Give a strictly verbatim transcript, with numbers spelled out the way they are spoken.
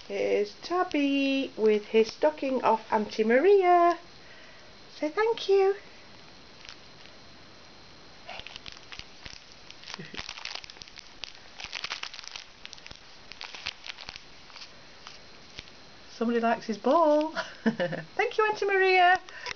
Here's Tabby with his stocking off Auntie Maria. Say thank you. Somebody likes his ball. Thank you, Auntie Maria.